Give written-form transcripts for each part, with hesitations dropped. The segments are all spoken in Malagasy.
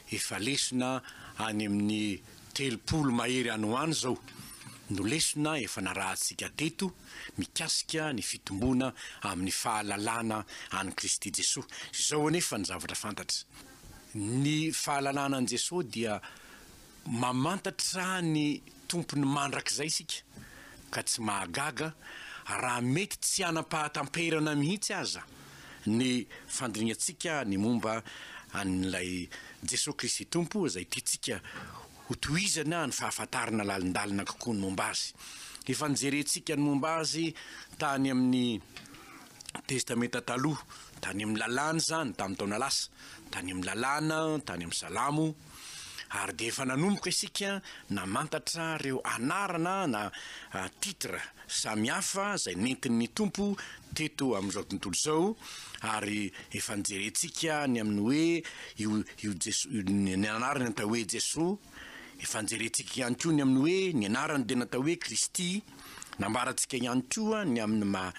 efa lesona any amin'ny telopolo mahery anoany zao no lesona efa narahantsika teto mikasika ny fitombona amin'ny fahalalana any Kristy Jeso. Zao anefa ny zavatra fantatra. Ny fahalalana an Jeso dia mamantatra ny tompony mandrakizay sika ka tsy mahagaga raha mety tsy anam-pahatamperana mihitsy aza ny fandiniantsika ny momba an'ilay Jeso Kristy tompo zay tiantsika ho tohizana ny fahafantarana lalindalina kokoa ny momba azy. Efa nijerentsika ny momba azy tany amin'ny testamenta taloha, tany amin'ny lalàna zany tamin'ny taona lasa, tany amin'ny lalàna, tany amin'ny salamo, ary dia efa nanomboka isika namantatra reo anarana na titra samihafa zay nentin'ny tompo teto amin'izao tontolo zao, ary efa nijerentsika ny amin'ny hoe io Jeso, ny anarany natao hoe Jeso. Efa nijerentsika ihany koa ny amin'ny hoe ny anarany dia natao hoe Kristy. Nambarantsika ihany koa ny amin'ny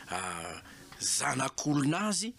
zanak'olonazy.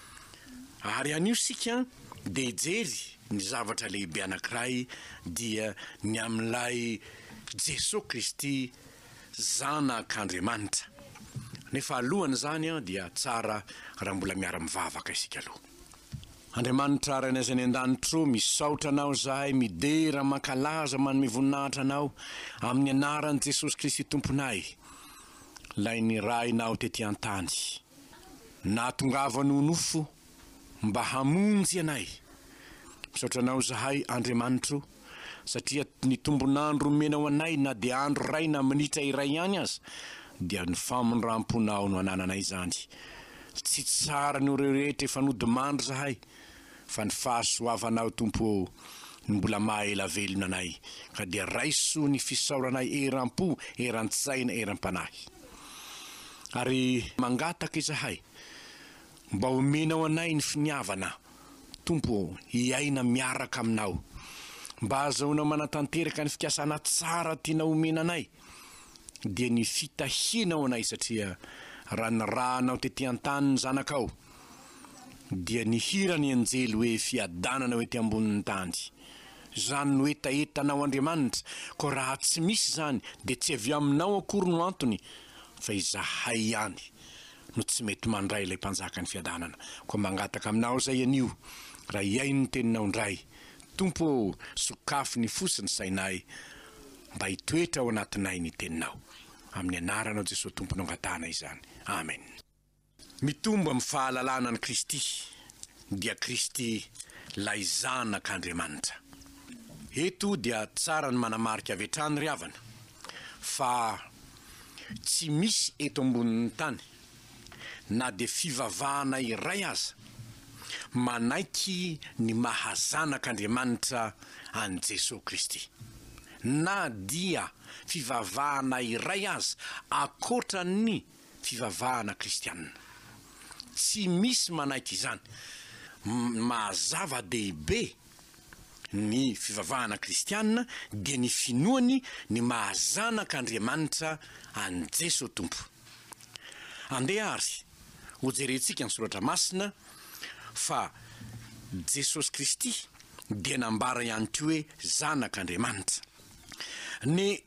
Ary anio sika dia jery ny zavatra lehibe anankiray dia ny amin'ilay Jeso Kristy zanak'Andriamanitra. Nefa alohany zany dia tsara raha mbola miara-mivavaka isika aloha. Andriamanitra ranaiza ny an-danitro, misaotra anao zahay, midera mankalaza manome voninahitra anao amin'ny anaran'i Jesosy Kristy tomponay. Lay ny rainao tety an-tany, natongava nonofo mba hamonjy anay. Misaotra anao zahay Andriamanitro, satria ny tombonandro menao anay na dia andro ray na minitra iray ihany aza dia ny famonram-ponao no anananay zany. Tsy tsara ny ireo rehetra efa nodimandry zahay, fa ny fahasoavanao tompo ny mbola mahaela velona anay, ka dia raiso ny fisaoranay eram-po, eran-tsaina, eram-panahy. Ary mangataka izahay mba omenao anay ny finiavana tompo iaina miaraka aminao, mba azahoanao manatanteraka ny fikasana tsara tianao omena anay, dia ny fitahianao anay, satria raha ny rahanao tety an-tany ny zanakao dia ny hirany anjely hoe fiadanana hoe ty ambonin'ny tany. Zany no etaetanao Andriamanitra, ko raha tsy misy zany dia tsy avy aminao akory no antony, fa izahay ihany no tsy mety mandray ilay mpanjaka ny fiadanana. Ko mangataka aminao zay anio, raha iaino ny teninao indray, tompo sokafy ny fosiny sainay mba hitoetra ao anatinay ny teninao. Amin'ny anaranao Jesosy tomponao angatana izany. Amen. Mitomba amin'ny fahalalana ny Kristy dia Kristy lay zanak'Andriamanitra. Eto dia tsara ny manamarika avy hatrany ry havana fa tsy misy eto ambonin'ny tany na dia fivavahana iray aza manaiky ny mahazanak'Andriamanitra an Jesosy Kristy, na dia fivavahana iray aza akoatran'ny fivavahana kristianina. Tsy misy manaiky izany. Mazava dehibe ny fivavahana kristianina dia ny finoany ny mahazanak'Andriamanitra an Jesosy tompo. Andeha ary ho jerentsika ny soratra masina fa Jesosy Kristy dia nambara ihany koa hoe zanak'Andriamanitra. Ny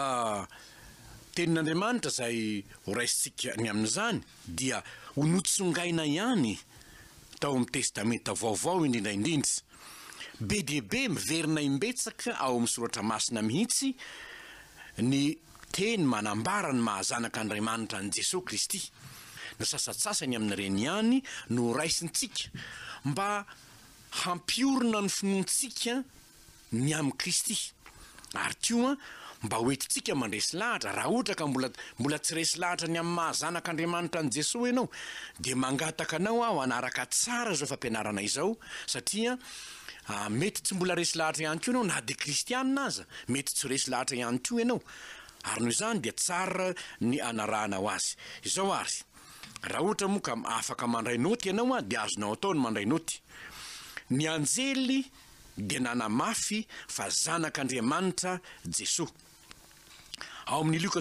tenin'Andriamanitra zay ho raisitsika ny amin'izany dia ho notsongaina ihany tao amin'ny testamenta vaovao indrindraindrindra. Be dia be miverina imbetsaka ao amin'ny soratra masina mihitsy ny teny manambara ny mahazanak'Andriamanitra an Jesosy Kristy. Na sasatsasany amin'ireny ihany no raisintsika mba hampiorina ny finoantsika ny amin'ny Kristy. Ary koa mba hoentitsika mandresy lahatra, raha ohatra ka mbola tsy resy lahatra ny amin'ny mahazanak'Andriamanitra an Jesosy ianao, dia mangataka anao aho anaraka tsara izao fampianarana izao, satria mety tsy mbola resy lahatra ihany koa ianao, na dia kristianina aza mety tsy resy lahatra ihany koa ianao. Ary noho izany dia tsara ny anaranao azy. Izao ary, raha ohatra moa ka afaka mandray noty ianao dia azonao atao ny mandray noty. Ny anjely dia nanamafy fa zanak'Andriamanitra Jesosy. Ao amin'ny Luka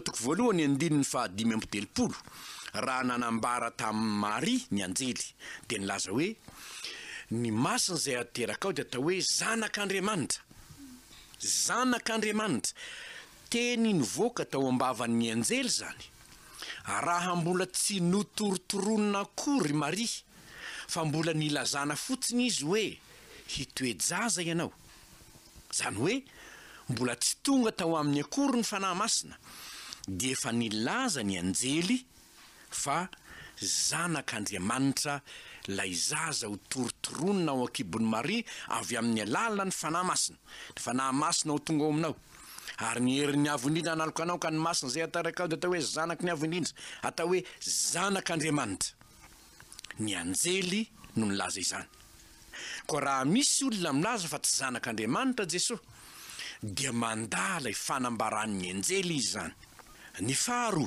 1:5 raha nanambara tamin'ny Maria ny anjely dia nilaza hoe ny masina izay ateraka ao dia atao hoe zanak'Andriamanitra. Zanak'Andriamanitra. Teny nivoaka tao ambavan'ny anjely zany. Raha mbola tsy notorotoroana akory Maria, fa mbola nilazana fotsiny izy hoe hitoejaza ianao. Zany hoe mbola tsy tonga tao amin'ny akory ny fanahy masina, dia efa nilaza ny anjely fa zanak'Andriamanitra lay zaza ho torotoroana ao akibon'ny Maria avy amin'ny alala ny fanahy masina. Ny fanahy masina ho tonga ao aminao. Ary ny herin'ny avo indrindra analoko anao ka ny masina izay ataraka ao dia atao hoe zanaky ny avo indrindra, atao hoe zanak'Andriamanitra. Ny anjely no nilaza izany. Koa raha misy olona milaza fa tsy zanak'Andriamanitra Jeso, dia mandala i fanambaran'ny anjely izy zany. Ny faharoa,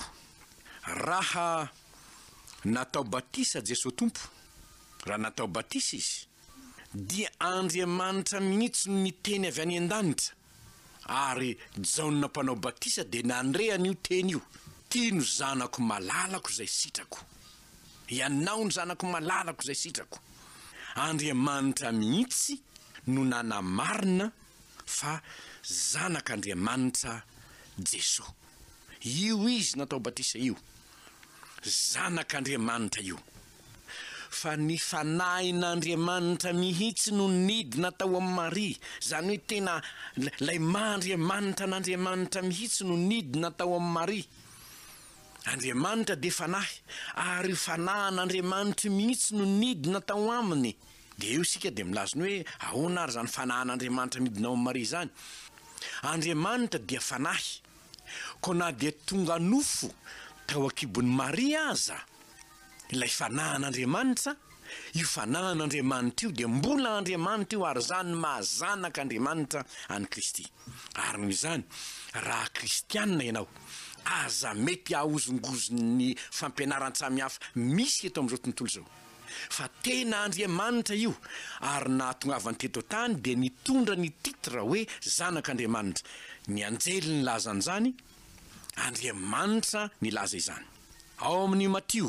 raha natao batisa Jeso Tompo, raha natao batisa izy, dia Andriamanitra mihitsy no niteny avy any an-danitra. Ary jaonina mpanao batisa dia nandreany io teny io: tino zanako malalako izay sitrako. Ianao ny zanako malalako izay sitrako. Andriamanitra mihitsy no nanamarina fa zanak'Andriamanitra Jeso. Io izy natao batisa io. Zanak'Andriamanitra io. Fa ny fanahin'Andriamanitra mihitsy no nidina tao amin'ny Maria. Zany hoe tena lay mahandriamanitra n'Andriamanitra mihitsy no nidina tao amin'ny Maria. Andriamanitra dia fanahy, ary fanahin'Andriamanitra mihitsy no nidina tao aminy. Dia io sika dia milazona hoe ahoana ary zany fanahin'Andriamanitra midina ao amin'ny Maria zany. Andriamanitra dia fanahy, koa na dia tonga nofo tao akibon'ny Maria aza ilay fanahin'Andriamanitra, io fanahin'Andriamanitra io dia mbola Andriamanitra io, ary zany mahazanak'Andriamanitra any Kristy. Ary noho izany, raha kristianina ianao, aza mety ahozongozon'ny fampianaran-tsamihafa misy eto amin'izao tontolo izao. Fa tena Andriamanitra io, ary nahatongavany teto tany dia nitondra ny titra hoe zanak'Andriamanitra. Ny anjely nilaza an'izany, Andriamanitra nilaza izany. Ao amin'ny Matio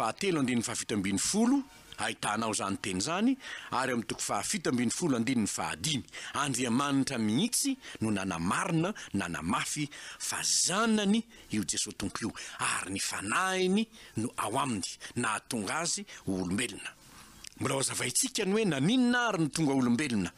7:7-10 ahitanao zany teny zany, ary amin'ny 7:7-5 Andriamanitra mihitsy no nanamarina, nanamafy fa zanany io Jeso Tompo io, ary ny fanahiny no ao aminy nahatonga azy olombelona. Mbola hazavaintsika ny hoe naninona ary ny tonga olombelona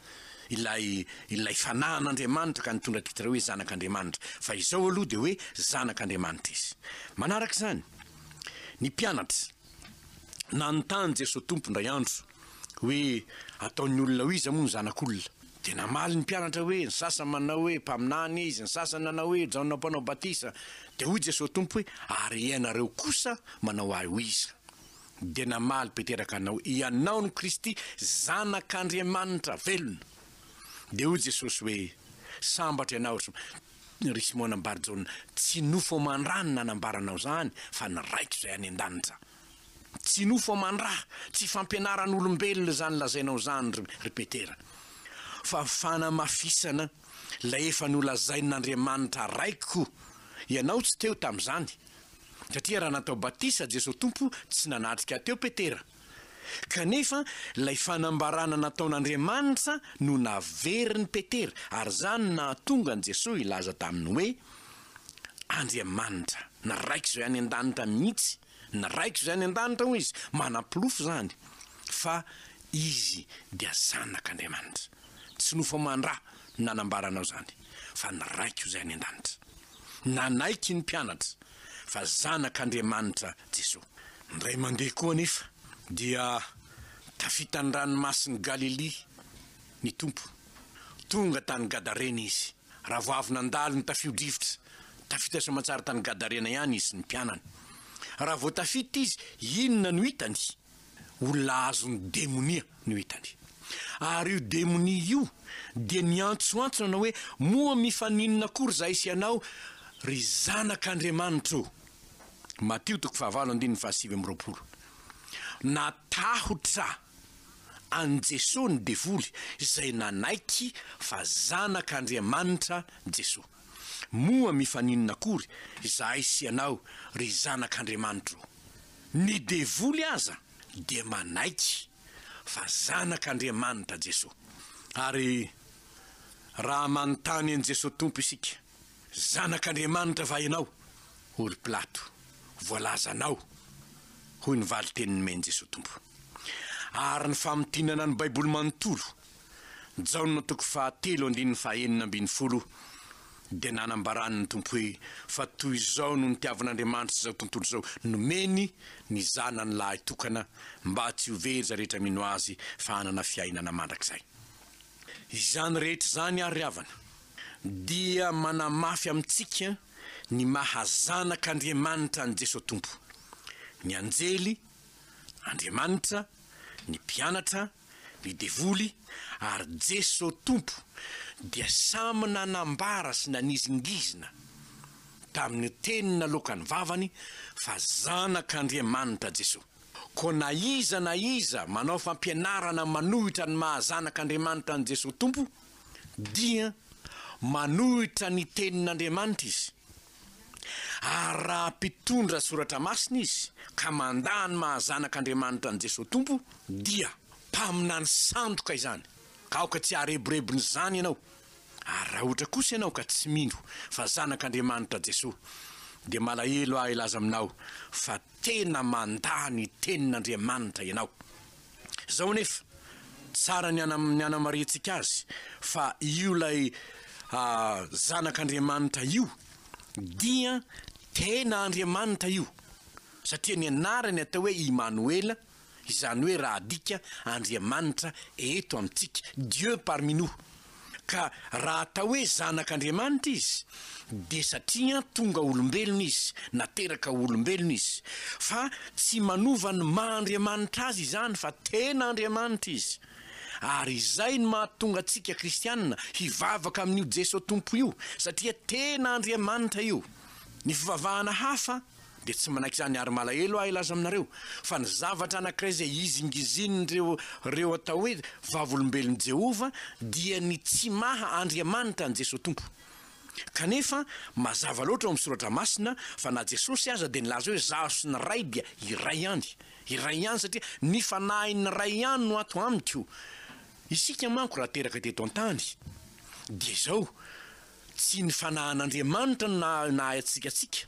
ilay fanahin'Andriamanitra ka nitondra titra hoe zanak'Andriamanitra. Fa izao aloha dia hoe zanak'Andriamanitra izy. Manaraka izany, ny mpianatra nanontany Jeso Tompo ndray andro hoe ataon'ny olona ho iza moa ny zanak'olona. Dia namaly ny mpianatra hoe ny sasany manao hoe mpaminany izy, ny sasany nanao hoe jaonina mpanao batisa. Dia hoy Jeso Tompo hoe ary ianareo kosa manao ahy ho iza. Dia namaly Peteraka anao, ianao ny Kristy, zanak'Andriamanitra velona. Dia hoy Jesosy hoe sambatra ianao ry Simona Barjona, tsy nofo aman-drano nanambaranao zany, fa ny raiko izay any an-danitra. Tsy nofo aman-draha, tsy fampianaran'olombelona zany lazainao zany ry Petera, fa fanamafisana lay efa nolazain'Andriamanitra raiko. Ianao tsy teo tamin'izany, satria raha natao batisa Jeso Tompo tsy nanatrika teo Petera. Kanefa lay fanambarana nataon'Andriamanitra no naveriny Petera, ary zany nahatonga ny Jesoa ilaza taminy hoe Andriamanitra naraiko izay any an-danitra mihitsy, naraiko izay any an-danitra ho izy, manam-pilofo zany, fa izy dia zanak'Andriamanitra. Tsy nofo aman-draha nanambaranao zany, fa naraiko izay any an-danitra. Nanaiky ny mpianatra fa zanak'Andriamanitra Jesoa. Ndray mandeha koa nefa dia tafita ny ranomasin'ny Galilea ny Tompo, tonga tany Gadarena izy. Raha vao avy nandalo ny tafio-drivotra, tafita soamantsara tany Gadarena ihany izy ny mpianany. Raha vao tafita izy, inona no hitany? Olona azony demonia no hitany. Ary io demonia io dia niantsoantsona na hoe moa mifaninona akory zay sy ianao ry zanak'Andriamanitra. Matio 5:7-20. Natahotra an Jeso ny devoly izay nanaiky fa zanak'Andriamanitra Jeso. Moa mifaninona akory izay sy ianao ry zanak'Andriamanitra. Ny devoly aza dia manaiky fa zanak'Andriamanitra Jeso. Ary raha manontany an Jeso tompo isika, zanak'Andriamanitra va ianao? Olo Pilato, voalazanao, hoy ny vali teniny men Jeso tompo. Ary ny famitinana ny baiboly manontolo, Jaona 3:7-9 dia nanambarany ny tompo hoe fa toy izao no nitiavan'Andriamanitra zao tontolo zao, nomeny ny zanany lahy tokana mba tsy ho very za rehetra mino azy fa hanana fiainana mandrakizay. Izany rehetra zany ary havana dia manamafy amintsika ny mahazanak'Andriamanitra ny Jeso tompo, ny anjely, Andriamanitra, ny mpianatra, ny devoly, ary Jeso tompo dia samy nanambara sy nanizingizina tamin'ny teny nalokany vavany fa zanak'Andriamanitra Jeso. Ko na iza manao fampianarana manohitra ny mahazanak'Andriamanitra ny Jeso tompo dia manohitra ny tenin'Andriamanitra izy. Ary raha mpitondra soratra masina izy ka mandany mahazanak'Andriamanitra ny Jeso tompo dia mpaminany sandoka izany, ka aoka tsy arebirebiny zany ianao. Ary raha ohatra kosa ianao ka tsy mino fa zanak'Andriamanitra Jeso, dia malahelo aho ilaza aminao fa tena mandany tenin'Andriamanitra ianao. Zao nefa tsara ny anamariantsika azy fa io lay zanak'Andriamanitra io dia tena Andriamanitra io, satria ny anarany atao hoe Immanuel, izany hoe raha adika Andriamanitra eto amintsika, Dieu parmi nous. Ka raha atao hoe zanak'Andriamanitra izy dia satria tonga olombelona izy, nateraka olombelona izy, fa tsy manova ny maha-Andriamanitra azy izany fa tena Andriamanitra izy. Ary izay ny mahatonga antsika kristianina hivavaka amin'io Jeso tompo io, satria tena Andriamanitra io. Ny fivavahana hafa dia tsy manaiky izany ary malahelo aho ilaza aminareo fa ny zavatra anankiray izay izingizin'ireo atao hoe vavolombelon'i Jehova dia ny tsy maha Andriamanitra ny Jeso tompo. Kanefa mazava loatra ao amin'ny soratra masina fa na Jesosy aza dia nilaza hoe zaho sy ny ray dia iray ihany satria ny fanahin'ny ray ihany no ato amiko. Isika manko raha teraka teto an-tany dia izao tsy ny fanahin'Andriamanitra no nahay atsika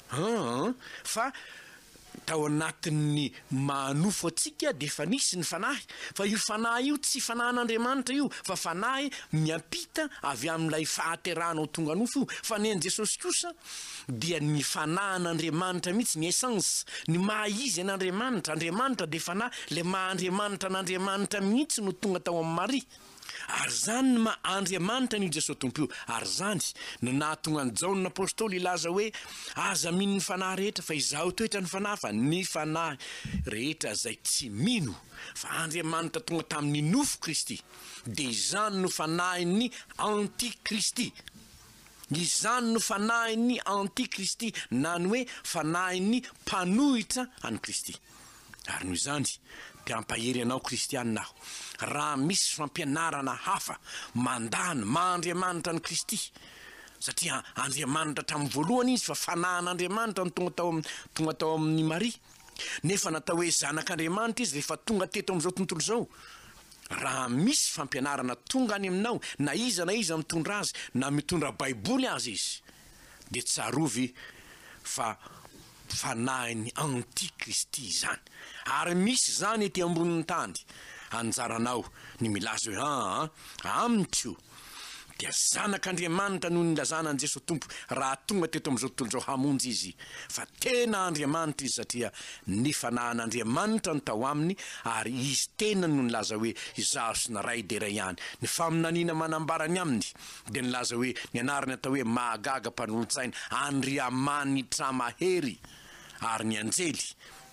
fa tao anatin'ny manofo atsika dia efa nisy ny fanahy, fa io fanahy io tsy fanahin'Andriamanitra io fa fanahy miampita avy amin'ilay fahaterana ho tonga nofo io. Fa ny Jesosy kosa dia ny fanahin'Andriamanitra mihitsy, ny essence, ny maha-izy an'Andriamanitra. Andriamanitra dia fanahy, le maha-Andriamanitra n'Andriamanitra mihitsy no tonga tao amin'ny Maria. Ary zany ny maha-Andriamanitra ny Jeso tompo io. Ary zany no nahatonga ny Jaona apôstôly ilaza hoe aza mino ny fanahy rehetra fa izaho toetra ny fanahy, fa ny fanahy rehetra zay tsy mino fa Andriamanitra tonga tamin'ny nofo Kristy dia izany no fanahiny antikristy. Izany no fanahiny antikristy, na ny hoe fanahiny mpanohitra any Kristy. Ary noho izany dia ampahery anao kristianina aho, raha misy fampianarana hafa mandany maha-Andriamanitra ny Kristy, satria Andriamanitra tamin'ny voalohany izy fa fanahin'Andriamanitra no tonga tao amin'ny Maria. Nefa natao hoe zanak'Andriamanitra izy rehefa tonga teto amin'izao tontolo izao. Raha misy fampianarana tonga any aminao, na iza mitondra azy, na mitondra baiboly azy izy, dia tsarovy fa fanahiny antikristy zany. Ary misy zany ety ambonin'ny tany, anjaranao ny milaza hoe amiko dia zanak'Andriamanitra noho ny lazana an Jeso tompo raha tonga teto amin'izao tontolo izao hamonjy izy, fa tena Andriamanitra izy satria ny fanahin'Andriamanitra no tao aminy, ary izy tena no nilaza hoe izaho sy ny ray dia ray ihany. Ny faminaniana manambarany aminy dia nilaza hoe ny anarany atao hoe mahagaga mpanolontsaina, Andriamanitra mahery. Ary ny anjely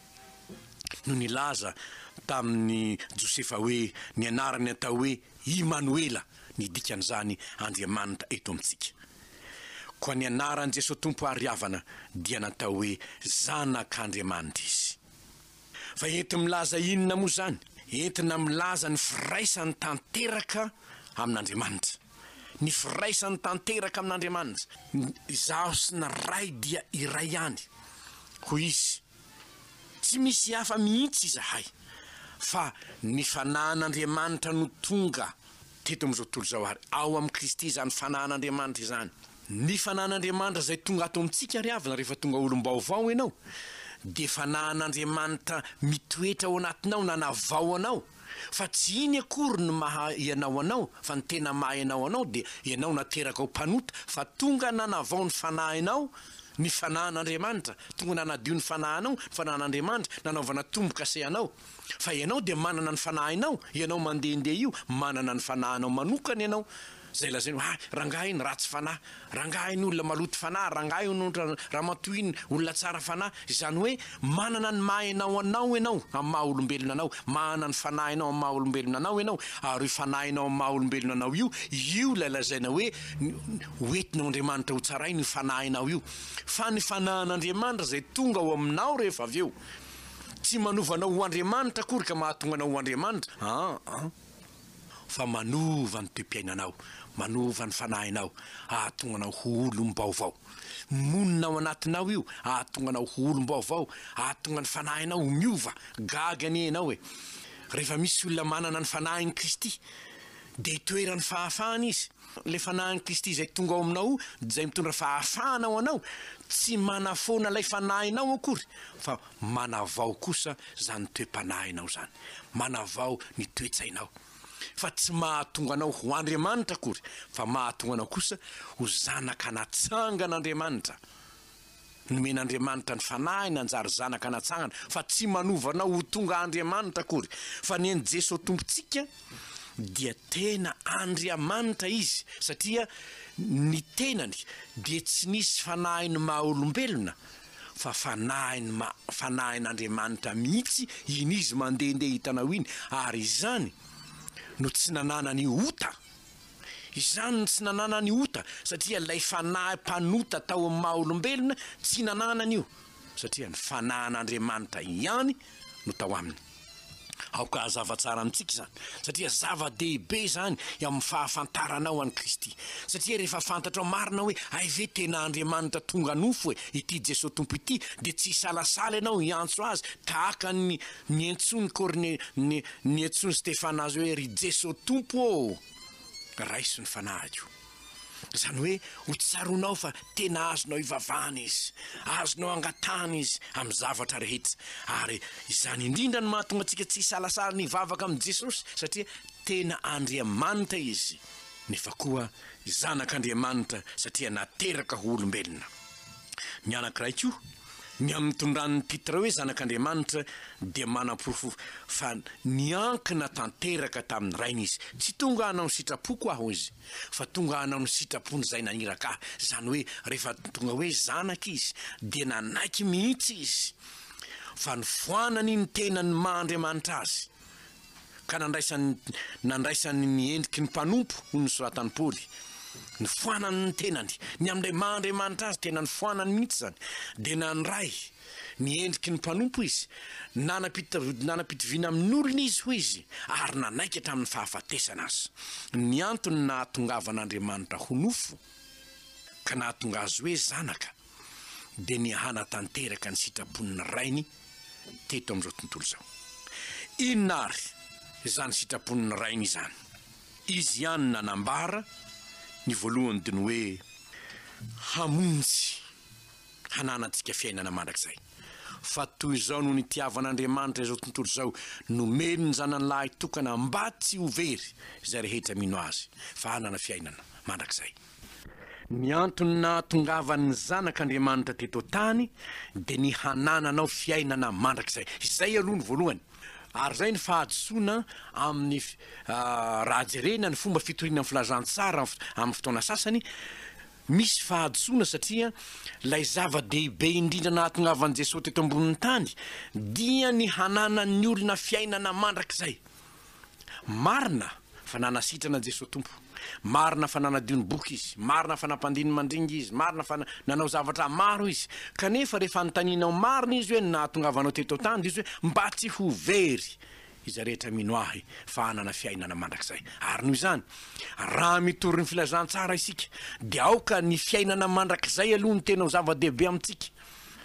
no nilaza tamin'ny Josefa hoe ny anarany atao hoe Immanuel, ny dikan'izany Andriamanitra eto amintsika. Koa ny anaran'i Jeso tompo ary havana dia natao hoe zanak'Andriamanitra izy. Fa enti milaza inona moa zany? Entina milaza ny firaisany tanteraka amin'Andriamanitra. Ny firaisany tanteraka amin'Andriamanitra. Izaho sy ny ray dia iray ihany. Hoy izy, tsy misy hafa mihitsy izahay fa ny fanan'Andriamanitra no tonga teto am'izao tontolo zao ary ao amin'ny Kristy zany fanan'Andriamanitra izany. Ny fanan'Andriamanitra zay tonga ato amintsika ry avana rehefa tonga olom-baovao ianao de fanan'Andriamanitra mitoetra ao anatinao nanavao anao. Fa tsy iny akory ny maha ianao anao, fa ny tena maha ianao anao de ianao nateraka ho mpanota, fa tonga nanavao ny fanahinao ny fanan'Andriamanitra, tonga nanadio ny fanahinao, ny fanan'Andriamanitra, nanaovana tombo-kase anao. Fa ianao de manana ny fanahinao, ianao mandehandeha io, manana ny fanahinao manokana ianao. Zay lazainy rangahy iny ratsy fanahy, rangahy iny olona maloto fanahy, rangahy iny ramatoa iny olona tsara fanahy. Izany hoe manana ny mahainao anao ianao amin'ny maha olombelona anao, manana ny fanahinao amin'ny maha olombelona anao ianao, ary fanahinao amin'ny maha olombelona anao io lazaina hoe hoentinao Andriamanitra ho tsarainy io fanahinao io. Fa ny fanan'Andriamanitra zay tonga ao aminao rehefa avy eo, tsy manovanao ho Andriamanitra akory ka mahatonga anao ho Andriamanitra. Fa manova ny toem-piainanao, manova ny fanahinao, ahatonga anao ho olom-baovao. Monina ao anatinao io, ahatonga anao ho olom-baovao, ahatonga ny fanahinao ho miova, gaga ny ianao e. Rehefa misy olona manana ny fanahin'i Kristy, de toerany fahafahana izy. Le fanahin'i Kristy zay tonga ao aminao, zay mitondra fahafahana ao anao, tsy manafoana lay fanahinao akory, fa manavao kosa zany toe-panahinao zany, manavao ny toe-tsainao. Fa tsy mahatonga anao ho Andriamanitra akory, fa mahatonga anao kosa ho zanaka natsangan'Andriamanitra. Nomen'Andriamanitra ny fanahiny anjary zanaka natsangana, fa tsy manovanao ho tonga Andriamanitra akory. Fa ny an'i Jeso tompontsika dia tena Andriamanitra izy, satria ny tenany dia tsy nisy fanahiny maha olombelona, fa fanahin'Andriamanitra mihitsy iny izy mandehandeha hitanao iny, ary izany no tsy nanana ny ota. Izany no tsy nanana ny ota, satria lay fanahy mpanota tao amin'ny maha olombelona tsy nanana an'io, satria ny fanahin'Andriamanitra ihany no tao aminy. Aoka zava-tsara amintsika zany, satria zava-dehibe zany amin'ny fahafantaranao an'i Kristy. Satria rehefa fantatrao marina hoe ay ve tena Andriamanitra tonga nofo e, ity Jeso tompo ity, de tsy salasala ianao hiantso azy tahaka ny entsony ny entsony Stefana azy hoe ry Jeso tompo ô, raiso ny fanahy io. Zany hoe ho tsaronao fa tena azonao ivavahana izy, azonao angatana izy amin'ny zavatra rehetra. Ary izany indrindra ny mahatonga antsika tsy salasala ny vavaka amin'ny Jesosy, satria tena Andriamanitra izy, nefa koa zanak'Andriamanitra satria nateraka ho olombelona. Ny anankiray koa, ny amin'ny tondran'ny titra hoe zanak'Andriamanitra dia manam-porofo fa niankina tanteraka tamin'ny rainy izy. Tsy tonga hanao ny sitrapoko aho izy, fa tonga hanao ny sitrapony zay naniraka ahy. Zany hoe rehefa tonga hoe zanaka izy dia nanaiky mihitsy izy, fa nifoanany ny tenany maha-Andriamanitra azy, ka nandraisany ny endriky ny mpanompo hoy ny soratan'i Paoly. Ny foanany ny tenany, ny amin'ilay maha-Andriamanitra azy tena ny foanany mihitsy zany, de nandray ny endriky ny mpanompo izy, nanam-pitovina amin'olona izy ho izy, ary nanaiky hatramin'ny fahafatesana azy. Ny antony nahatongavan'Andriamanitra ho nofo ka nahatonga azy hoe zanaka, de ny hanatanteraka ny sitrapon'ny rainy teto amin'izao tontolo zao. Inona ary zany sitrapon'ny rainy izany? Izy ihany nanambara ny voalohany dia ny hoe hamonjy hananantsika fiainana mandrakizay. Fa toy izao no nitiavan'Andriamanitra izao tontolo izao, nomeny ny zanany lahy tokana mba tsy ho very izay rehetra mino azy, fa hanana fiainana mandrakizay. Ny antony nahatongavan'ny zanak'Andriamanitra teto tany dia ny hanananao fiainana mandrakizay. Izay aloha ny voalohany. Ary zay ny fahadisoana amin'ny raha jerena ny fomba fitoriana amin'ny filazantsara amin'ny fotoana sasany, misy fahadisoana satria lay zava-dehibe indrindra nahatongavan'i Jesosy teto ambonin'ny tany dia ny hananan'ny olona fiainana mandrakizay. Marina fa nanasitrana Jesosy tompo, marina fa nanadio ny boky izy, marina fa nampandiny mandringy izy, marina fa nanao zavatra maro izy, kanefa rehefa notaninao marina izy hoe nahatongavanao teto tany izy hoe mba tsy ho very izy rehetra mino ahy fa hanana fiainana mandrakizay. Ary noho izany, raha mitory ny filazantsara isika dia aoka ny fiainana mandrakizay aloha ny tena ho zava-dehibe amintsika.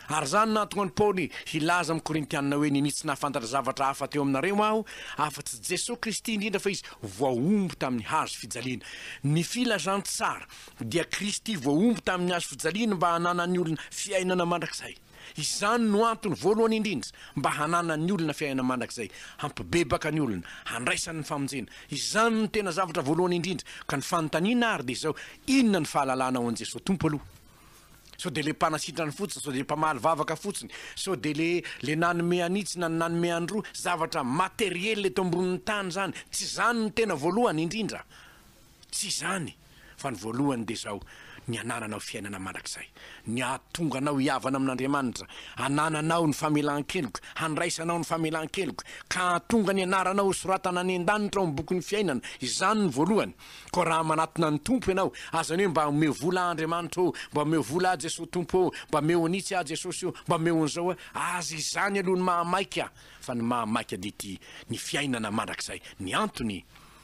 ary zany nahatonga ny Paoly hilaza amin'ny Korintianina hoe ninitsy nahafantatra zavatra hafa teo aminareo aho afa-tsy Jesosy Kristy indrindra fa izy voaomby tamin'ny hazo fijaliana. Ny filazany tsara dia Kristy voaomby tamin'ny hazo fijaliana mba hanana ny olona fiainana mandrakizay. Izany no antony voalohany indrindra mba hanana ny olona fiainana mandrakizay, hampibebaka ny olona, handraisany ny famonjena. Izany no tena zavatra voalohany indrindra. Ka ny fanontaniana ary dia izao, inona ny fahalalana ao an Jesosy Tompo aloha? So de le mpanasitrany fotsiny, so de le mpamaly vavaka fotsiny, so de le nanome anitsy na nanome andro zavatra materiel eto ambonin'ny tany zany. Tsy zany no tena voalohany indrindra. Tsy zany. Fa ny voalohany dia izao, ny anananao fiainana mandrakizay, ny ahatonganao hiavana amin'Andriamanitra, anananao ny famelan-keloka, handraisanao ny famelan-keloka, ka hahatonga ny anaranao soratana any an-danitra ao amin'ny bokin'ny fiainana. Izany ny voalohany. Ko raha manatona ny Tompo ianao, azany hoe mba omeo vola Andriamanitra ô, mba omeo vola Jesosy Tompo ô, mba omeo anitsy Jesosy ô, mba omeo an'izao azy izany aloha ny mahamaika. Fa ny mahamaika dia ity ny fiainana mandrakizay. Ny antony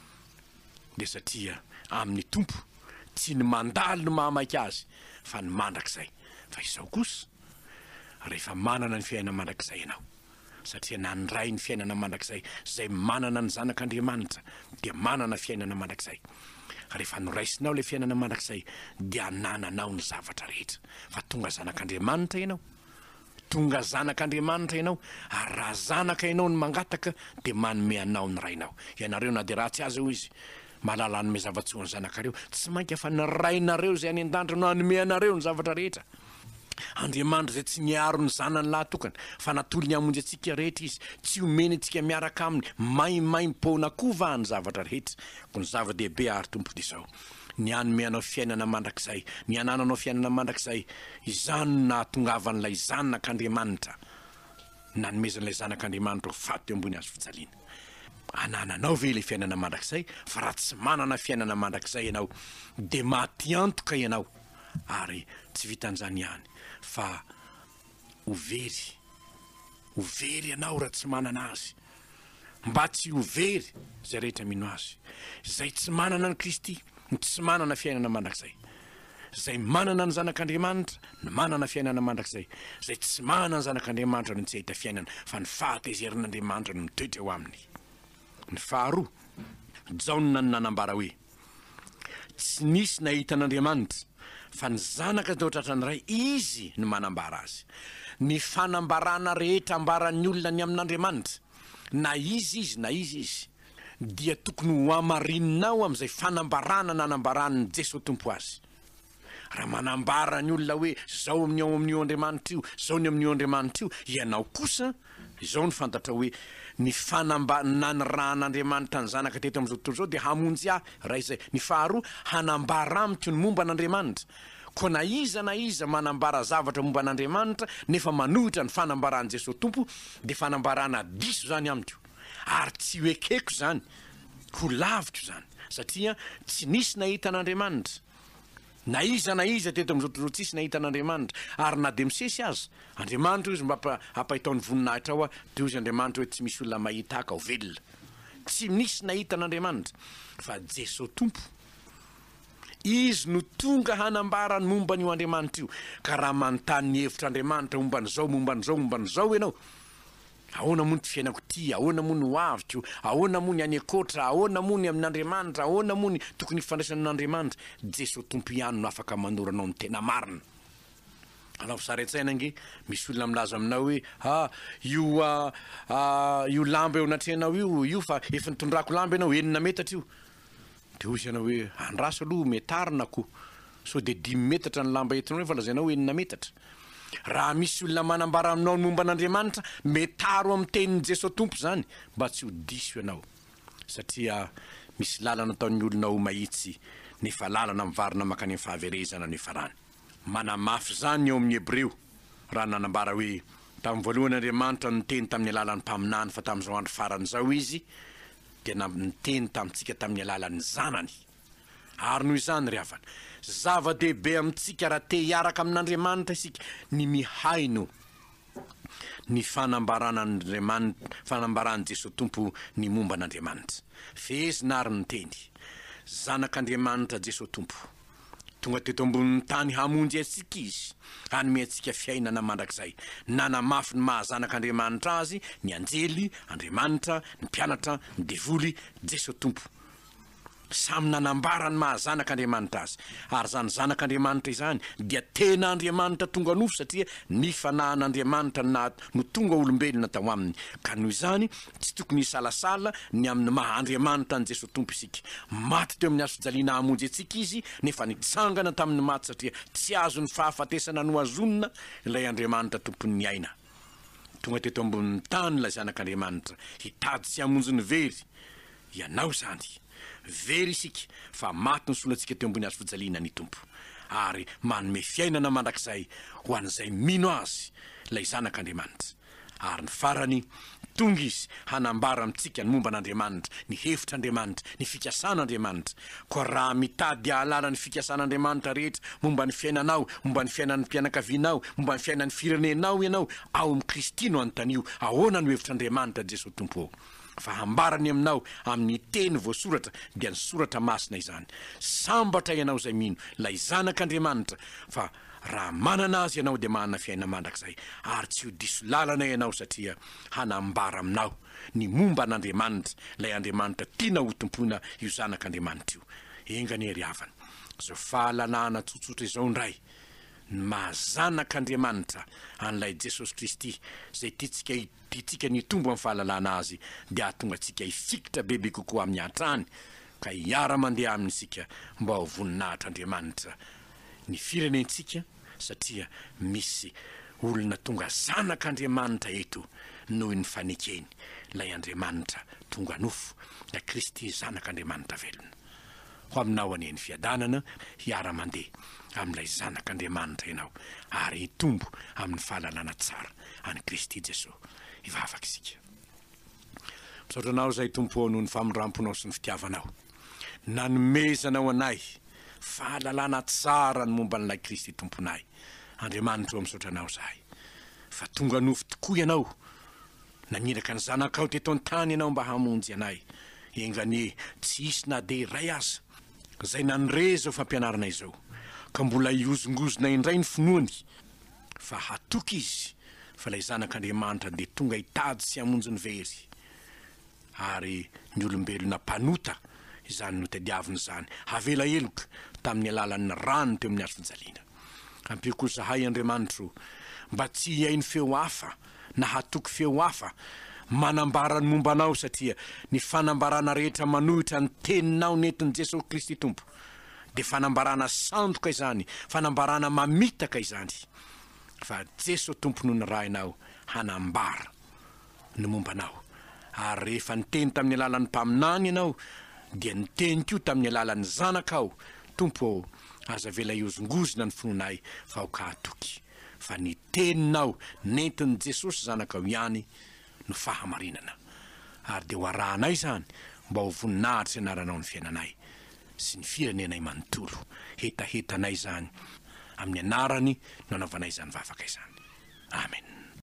dia satria amin'ny Tompo tsy ny mandalo no mahamaika azy, fa ny mandrakizay. Fa izao kosa, rehefa manana ny fiainana mandrakizay ianao, satria nandray ny fiainana mandrakizay, zay manana ny zanak'Andriamanitra dia manana fiainana mandrakizay. Rehefa noraisinao le fiainana mandrakizay dia anananao ny zavatra rehetra. Fa tonga zanak'Andriamanitra ianao, tonga zanak'Andriamanitra ianao, ary raha zanaka ianao ny mangataka dia manome anao ny rainao. Ianareo na dia ratsy azy eo izy malala anome zava-tsoa ny zanakareo, tsy mainka fa ny rainareo zay any an-danitra no hanome anareo ny zavatra rehetra. Andriamanitra zay tsy niaro ny zanany lahatokana, fa natolo ny hamonjy antsika rehetra izy, tsy omeny antsika miaraka aminy, maimaimpona koa ny zavatra rehetra. Ko ny zava-dehibe ary Tompo dia izao, ny hanome anao fiainana mandrakizay, ny hanananao fiainana mandrakizay. Izany nahatongavan'ilay zanak'Andriamanitra, nanomezan'ilay zanak'Andriamanitra ho faty eo ambony hazo fijaliana. Anananao ve le fiainana mandrakizay? Fa raha tsy manana fiainana mandrakizay ianao dia maty antoka ianao, ary tsy vitan'izany ihany fa overy ianao raha tsy manana azy. Mba tsy overy zay rehetra mino azy, zay tsy manana ny Kristy, tsy manana fiainana mandrakizay. Zay manana ny zanak'Andriamanitra ny manana fiainana mandrakizay, zay tsy manana ny zanak'Andriamanitra no tsy ahita fiainana, fa ny fahatezerin'Andriamanitra no mitoetra eo aminy. Ny faharoa, Jaona no nanambara hoe tsy nisy nahita an'Andriamanitra, fa ny zanaka tao tratrany ray izy no manambara azy. Ny fanambarana rehetra ambaran'ny olona ny amin'Andriamanitra, na izy dia tokony ho amarinao amin'izay fanambarana nanambaran'ny Jesosy Tompo azy. Raha manambara ny olona hoe zao amin'io Andriamanitra io, zao ny amin'io Andriamanitra io, ianao kosa izao ny fantatra hoe ny nanirahan'Andriamanitra ny zanaka teto amin'izao tontolo izao dia hamonjy raha izay. Ny faharoa, hanambara amiko ny momba an'Andriamanitra. Ko na iza manambara zavatra momba an'Andriamanitra nefa manohitra ny fanambaran'i Jesosy Tompo dia fanambarana diso zany amiko, ary tsy hoekeko zany, ho lavitro zany, satria tsy nisy nahita an'Andriamanitra. Na iza teto amin'izao tontolo tsisy nahita an'Andriamanitra, ary na dia misesy azy Andriamanitra izy mba hampahitaony voninahitra ao dia izy Andriamanitra hoe tsy misy olona mahita haka ho velona. Tsy nisy nahita an'Andriamanitra, fa Jesosy Tompo izy no tonga hanambara ny momba n'io Andriamanitra io. Ka raha manontany ny hevitr'Andriamanitra momban'izao ianao, ahoana moa ny fiainako ty, ahoana moa ny hoavitro, ahoana moa ny any akoatra, ahoana moa ny amin'Andriamanitra, ahoana moa ny tokony hifandraisana amin'Andriamanitra, Jesosy Tompo ihany no afaka manoranao ny tena marina. Anao saretsaina nge misy olona milaza aminao hoe io lamba eo anatrehanao io fa efa nitondrako lamba ianao 9 metatra io. Dia hoy ianao hoe andraso aloha metarina ko, so dia 10 metatra ny lamba entinao fa lazainao 9 metatra. Raha misy olona manambara aminao ny momba an'Andriamanitra, metaro amin'ny tenin'ny Jesosy Tompo zany, mba tsy ho diso ianao, satria misy lalana ataon'ny olona ho mahitsy nefa lalana mivarina makany amin'ny fahaverezana no farany. Manamafy zany eo amin'ny Hebreo raha nanambara hoe tamin'ny voalohany Andriamanitra niteny tamin'ny alalan'ny mpaminany, fa tamin'izao andro faran'izao izy dia niteny tamintsika tamin'ny alalan'ny zanany. Ary noho izany ry havana, zava-dehibe amintsika raha te hiaraka amin'Andriamanitra isika ny mihaino ny fanambaran'ny Jesosy Tompo ny momba an'Andriamanitra. Fezina ary ny teny zanak'Andriamanitra Jesosy Tompo, tonga teto ambonin'ny tany hamonjy antsika izy hanome antsika fiainana mandrakizay nanamafy ny mahazanak'Andriamanitra azy ny anjely Andriamanitra ny mpianatra ny devoly Jeso tompo samy nanambara ny mahazanak'Andriamanitra azy ary zany zanak'Andriamanitra izany dia tena Andriamanitra tonga nofo satria ny fanahin'Andriamanitra no tonga olombelona tao aminy ka noho izany tsy tokony hisalasala ny amin'ny maha-Andriamanitra ny Jeso tompo isika maty teo amin'ny hazo-fijaliana hamonjy antsika izy nefa nitsangana tamin'ny maty satria tsy azo ny fahafatesana no azonina ilay Andriamanitra tompony aina tonga teto ambonin'ny tany ilay zanak'Andriamanitra hitady sy hamonjy ny very ianao zany very isika fa maty ny solantsika teo ambony hazo fijaliana ny tompo ary manome fiainana mandrakizay ho an'izay mino azy ilay zanak'Andriamanitra ary ny farany tonga izy hanambara amintsika ny momba n'Andriamanitra ny hevitr'Andriamanitra ny fikasan'Andriamanitra koa raha mitady ahalala ny fikasan'Andriamanitra rehetra momba ny fiainanao momba ny fiainan'ny mpianakavianao momba ny fiainan'ny firenenao ianao ao amin'ny Kristy no antanio ahoana no hevitr'Andriamanitra Jeso tompo fa hambarany aminao amin'ny teny voasoratra dia ny soratra masina izany sambatra ianao zay mino lay zanak'Andriamanitra fa raha manana azy ianao dia manana fiaina mandrakizay ary tsy ho diso lalana ianao satria hanambara aminao ny momba n'Andriamanitra lay Andriamanitra tiana ho tompoina io zanak'Andriamanitra io engany ery havana zao fahalalana tsotsotra izao ndray ny mahazanak'Andriamanitra an'ilay Jesosy Kristy zay tiatsika ny tombo amin'ny fahalalana azy dia ahatonga antsika hifikitra bebe kokoa amin'ny hatrany ka hiara mandeha amintsika mba ho voninahitr'Andriamanitra ny firenentsika satria misy olona tonga zanak'Andriamanitra eto noho ny fanekeny lay Andriamanitra tonga nofo da Kristy zanak'Andriamanitra velona ho aminao aneny fiadanana hiara mandeha amin'ilay zanak'Andriamanitra ianao ary hitombo amin'ny fahalalana tsara any Kristy Jeso hivavaka isika misaotranao zay tompo noho ny famindramponao sy ny fitiavanao nanomezanao anay fahalalana tsara ny momba n'ilay Kristy tomponay Andriamanitra misaotranao zahay fa tonga nofo tokoa ianao naniraka ny zanakao teto an-tany ianao mba hamonjy anay enganie tsy hisy na de iray aza zay nanireza fampianarana izao ka mbola iozongozona indray ny finoany fa hatoky izy fa lay zanak'Andriamanitra dia tonga hitady sy hamonjy ny very ary ny olombelona mpanota izany no tadiaviny izany havela eloka tamin'ny alalan'ny rano teo amin'ny hazo fijaliana ampio kosa hay Andriamanitra mba tsy hiainy feo hafa na hatoky feo hafa manambara ny mombanao satria ny fanambarana rehetra manohitra ny teninao nentin'i Jesosy Kristy tompo dia fanambarana sandoka izany fanambarana mamitaka izany fa Jeso tompo no nirahinao hanambara ny mombanao ary rehefa niteny tamin'ny alalan'ny mpaminany ianao dia niteny koa tamin'ny alalan'ny zanakao tompo aza vela iozongozona ny fononay fa ho ka hatoky fa ny teninao nentin'i Jesosy zanakao ihany no fahamarinana ary dia ho arahanay izany mba ho voninahitra sy anaranao ny fiainanay sy ny firenenay manontolo hetahetanay izany amin'ny anarany no anaovanay izany vavaka izany amen